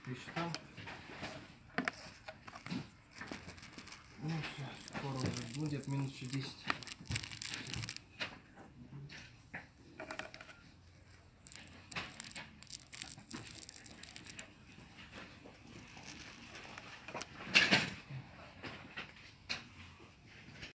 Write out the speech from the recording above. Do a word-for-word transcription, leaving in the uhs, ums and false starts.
еще там. Ну все, скоро уже будет минут еще десять.